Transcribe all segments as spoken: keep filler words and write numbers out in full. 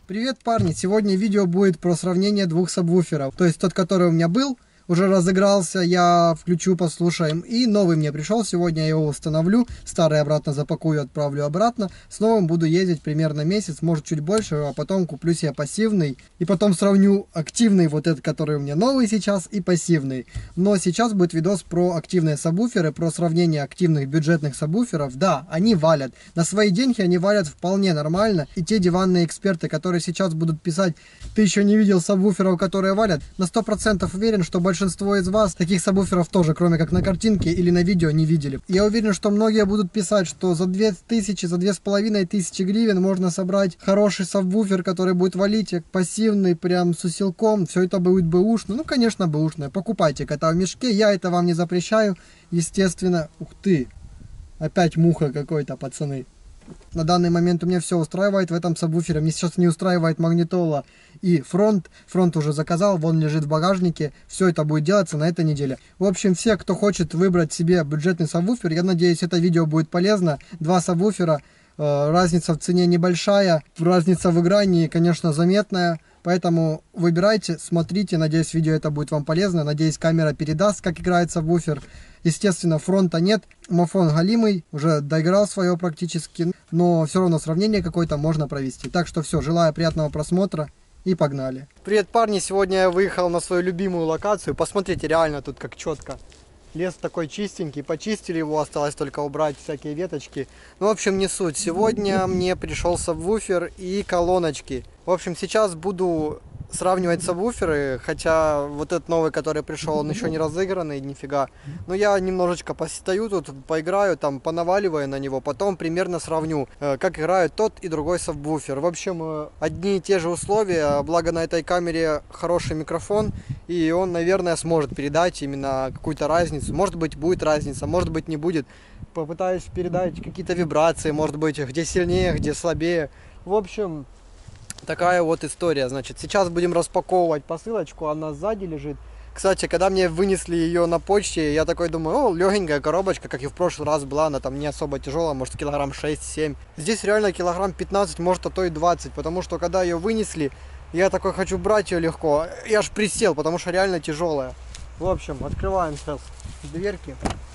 Привет, парни! Сегодня видео будет про сравнение двух сабвуферов. То есть тот, который у меня был, уже разыгрался, я включу, послушаем. И новый мне пришел, сегодня я его установлю, старый обратно запакую, отправлю обратно. С новым буду ездить примерно месяц, может чуть больше, а потом куплю себе пассивный. И потом сравню активный, вот этот, который у меня новый сейчас, и пассивный. Но сейчас будет видос про активные сабвуферы, про сравнение активных бюджетных сабвуферов. Да, они валят. На свои деньги они валят вполне нормально. И те диванные эксперты, которые сейчас будут писать, ты еще не видел сабвуферов, которые валят, на сто процентов уверен, что большинство Большинство из вас таких сабвуферов тоже, кроме как на картинке или на видео, не видели. Я уверен, что многие будут писать, что за две тысячи, за две с половиной тысячи гривен можно собрать хороший сабвуфер, который будет валить, как пассивный, прям с усилком. Все это будет бэушно. Ну, конечно, бэушное. Покупайте кота в мешке. Я это вам не запрещаю, естественно. Ух ты! Опять муха какой-то, пацаны. На данный момент у меня все устраивает в этом сабвуфере. Мне сейчас не устраивает магнитола и фронт. Фронт уже заказал, вон лежит в багажнике. Все это будет делаться на этой неделе. В общем, все, кто хочет выбрать себе бюджетный сабвуфер, я надеюсь, это видео будет полезно. Два сабвуфера, э, разница в цене небольшая, разница в игрании, конечно, заметная. Поэтому выбирайте, смотрите, надеюсь, видео это будет вам полезно. Надеюсь, камера передаст, как играет сабвуфер. Естественно, фронта нет, мафон галимый, уже доиграл свое практически, но все равно сравнение какое-то можно провести. Так что все, желаю приятного просмотра и погнали. Привет, парни, сегодня я выехал на свою любимую локацию. Посмотрите, реально тут как четко. Лес такой чистенький, почистили его, осталось только убрать всякие веточки. Ну, в общем, не суть. Сегодня мне пришел сабвуфер и колоночки. В общем, сейчас буду сравнивать сабвуферы, хотя вот этот новый, который пришел, он еще не разыгранный, нифига. Но я немножечко постою тут, поиграю, там, понаваливаю на него, потом примерно сравню, как играют тот и другой сабвуфер. В общем, одни и те же условия, благо на этой камере хороший микрофон, и он, наверное, сможет передать именно какую-то разницу. Может быть, будет разница, может быть, не будет. Попытаюсь передать какие-то вибрации, может быть, где сильнее, где слабее. В общем, такая вот история. Значит, сейчас будем распаковывать посылочку, она сзади лежит. Кстати, когда мне вынесли ее на почте, я такой думаю, о, легенькая коробочка, как и в прошлый раз была, она там не особо тяжелая, может килограмм шесть-семь. Здесь реально килограмм пятнадцать, может, а то и двадцать, потому что когда ее вынесли, я такой хочу брать ее легко, я аж присел, потому что реально тяжелая. В общем, открываем сейчас дверки.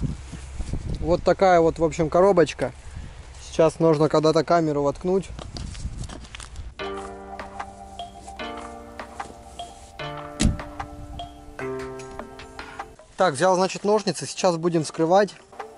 Вот такая вот, в общем, коробочка. Сейчас нужно когда-то камеру воткнуть. Так, взял, значит, ножницы, сейчас будем вскрывать.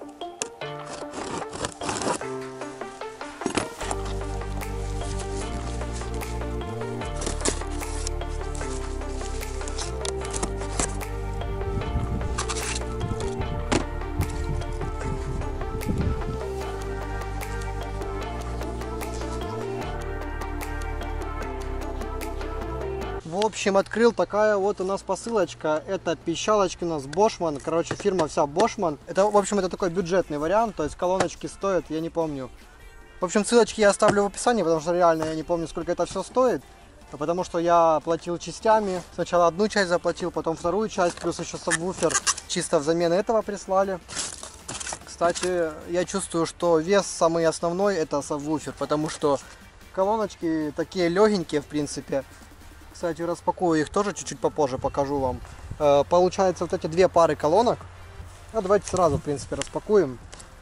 В общем, открыл, такая вот у нас посылочка. Это пищалочки у нас Boschmann. Короче, фирма вся Boschmann. Это, в общем, это такой бюджетный вариант. То есть колоночки стоят, я не помню. В общем, ссылочки я оставлю в описании, потому что реально я не помню, сколько это все стоит. Потому что я платил частями. Сначала одну часть заплатил, потом вторую часть. Плюс еще сабвуфер чисто взамен этого прислали. Кстати, я чувствую, что вес самый основной это сабвуфер. Потому что колоночки такие легенькие, в принципе. Кстати, распакую их тоже чуть-чуть попозже, покажу вам. Э, получается вот эти две пары колонок. А давайте сразу, в принципе, распакуем.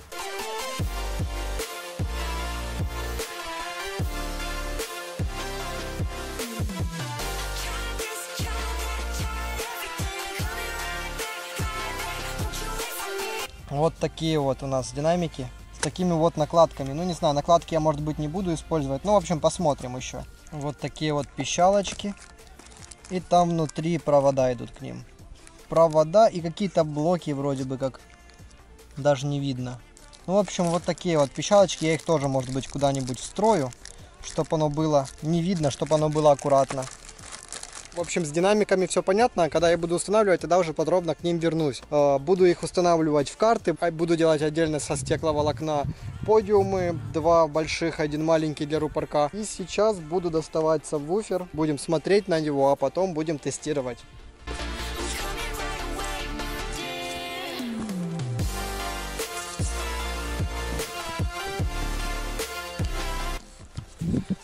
Вот такие вот у нас динамики. С такими вот накладками. Ну, не знаю, накладки я, может быть, не буду использовать. Ну, в общем, посмотрим еще. Вот такие вот пищалочки. И там внутри провода идут к ним. Провода и какие-то блоки вроде бы как. Даже не видно. Ну, в общем, вот такие вот пищалочки. Я их тоже, может быть, куда-нибудь встрою. Чтобы оно было не видно, чтобы оно было аккуратно. В общем, с динамиками все понятно. Когда я буду устанавливать, тогда уже подробно к ним вернусь. Буду их устанавливать в карты. Буду делать отдельно со стекловолокна подиумы. Два больших, один маленький для рупорка. И сейчас буду доставать сабвуфер. Будем смотреть на него, а потом будем тестировать.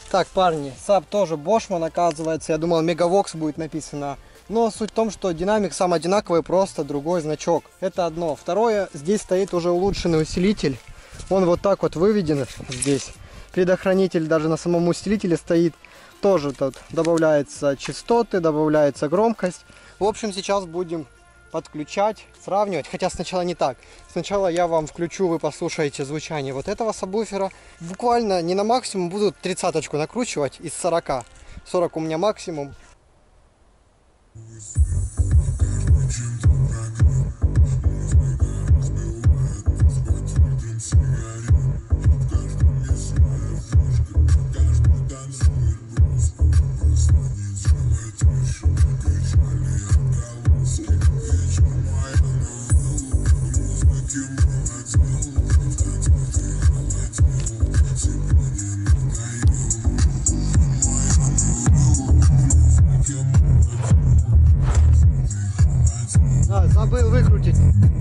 Так, парни, саб тоже Boschman, оказывается. Я думал, Мегавокс будет написано. Но суть в том, что динамик сам одинаковый, просто другой значок. Это одно. Второе, здесь стоит уже улучшенный усилитель. Он вот так вот выведен здесь. Предохранитель даже на самом усилителе стоит. Тоже тут добавляются частоты, добавляется громкость. В общем, сейчас будем подключать, сравнивать. Хотя сначала не так. Сначала я вам включу, вы послушаете звучание вот этого сабвуфера. Буквально не на максимум, буду тридцаточку накручивать из сорока. сорок у меня максимум. А, забыл выкрутить.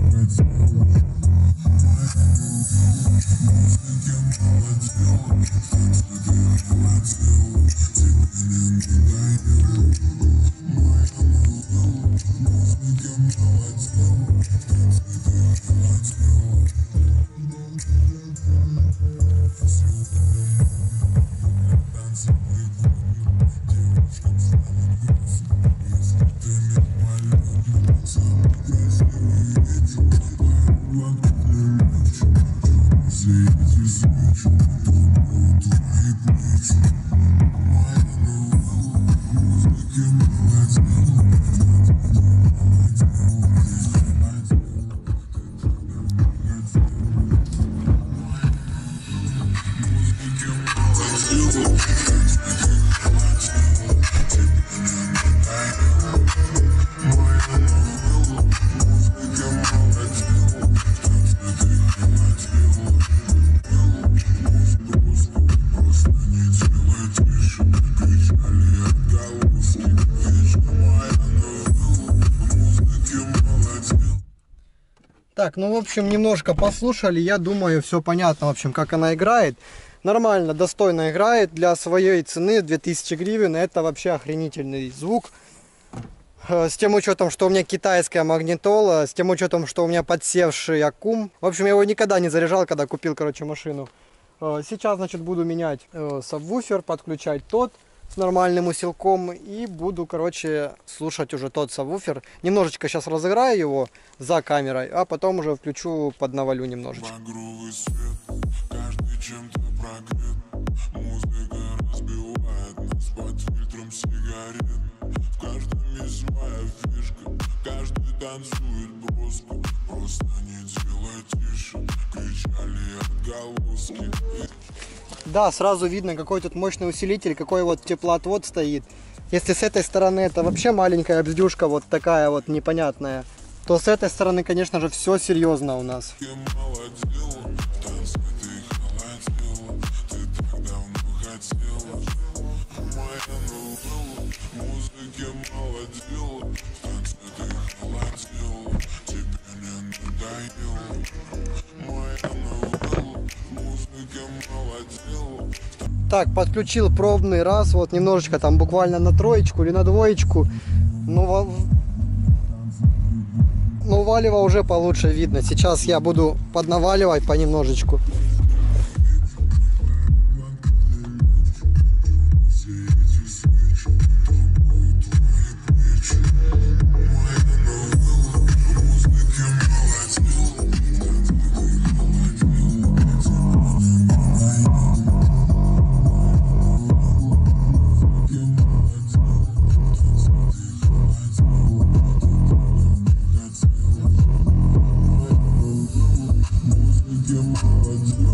Так, ну в общем немножко послушали, я думаю все понятно, в общем, как она играет. Нормально, достойно играет, для своей цены две тысячи гривен, это вообще охренительный звук. С тем учетом, что у меня китайская магнитола, с тем учетом, что у меня подсевший аккум. В общем, я его никогда не заряжал, когда купил, короче, машину. Сейчас, значит, буду менять сабвуфер, подключать тот с нормальным усилком и буду, короче, слушать уже тот сабвуфер. Немножечко сейчас разыграю его за камерой, а потом уже включу, поднавалю немножечко. Танцует броско, просто не делай тише, кричали отголоски. Да, сразу видно, какой тут мощный усилитель, какой вот теплоотвод стоит. Если с этой стороны это вообще маленькая бздюшка, вот такая вот непонятная, то с этой стороны, конечно же, все серьезно у нас. Так, подключил пробный раз, вот немножечко там буквально на троечку или на двоечку. Ну, ну валево уже получше видно. Сейчас я буду поднаваливать понемножечку. Молодец.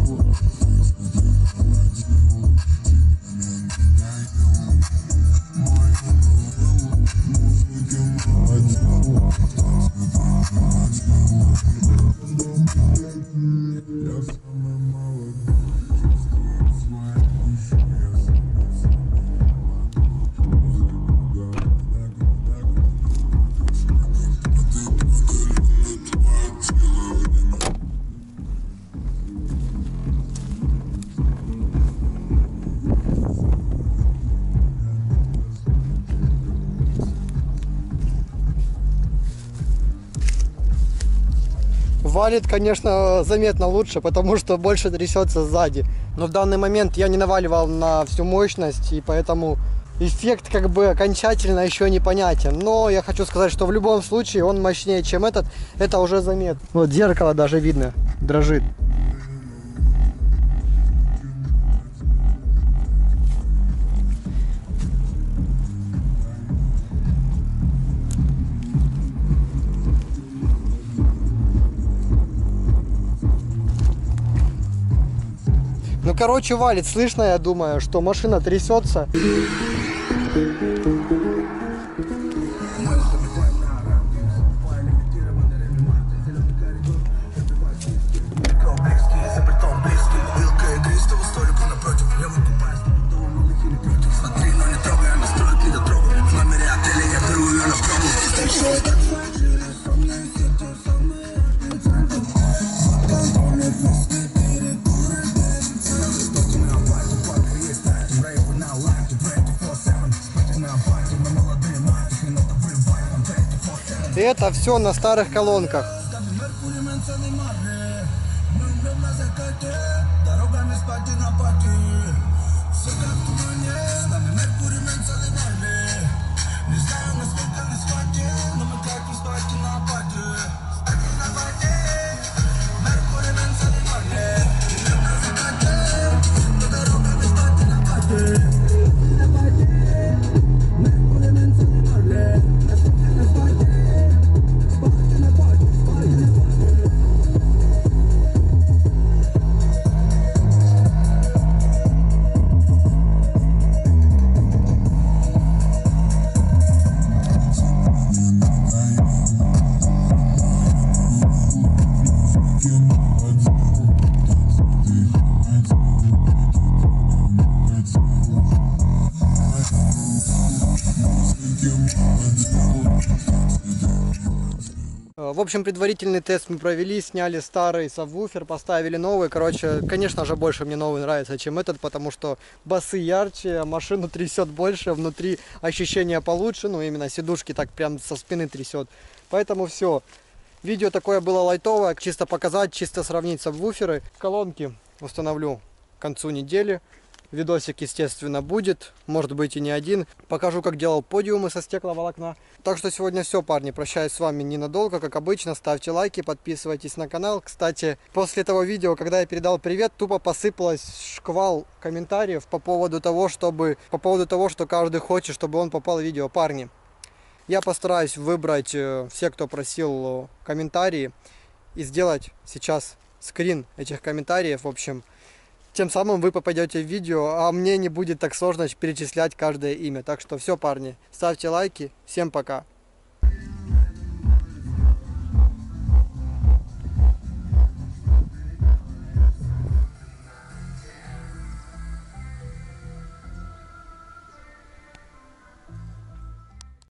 Валит, конечно, заметно лучше, потому что больше трясется сзади. Но в данный момент я не наваливал на всю мощность, и поэтому эффект как бы окончательно еще непонятен. Но я хочу сказать, что в любом случае он мощнее, чем этот. Это уже заметно. Вот зеркало даже видно, дрожит. Ну, короче, валит. Слышно, я думаю, что машина трясется. И это все на старых колонках. В общем, предварительный тест мы провели, сняли старый сабвуфер, поставили новый. Короче, конечно же, больше мне новый нравится, чем этот, потому что басы ярче, машину трясет больше, внутри ощущения получше, ну именно сидушки так прям со спины трясет. Поэтому все. Видео такое было лайтовое, чисто показать, чисто сравнить сабвуферы. Колонки установлю к концу недели. Видосик, естественно, будет, может быть и не один. Покажу, как делал подиумы со стекловолокна. Так что сегодня все, парни. Прощаюсь с вами ненадолго, как обычно. Ставьте лайки, подписывайтесь на канал. Кстати, после того видео, когда я передал привет, тупо посыпалось шквал комментариев по поводу того, чтобы, по поводу того, что каждый хочет, чтобы он попал в видео. Парни, я постараюсь выбрать все, кто просил комментарии, и сделать сейчас скрин этих комментариев. В общем, тем самым вы попадете в видео, а мне не будет так сложно перечислять каждое имя. Так что все, парни, ставьте лайки. Всем пока.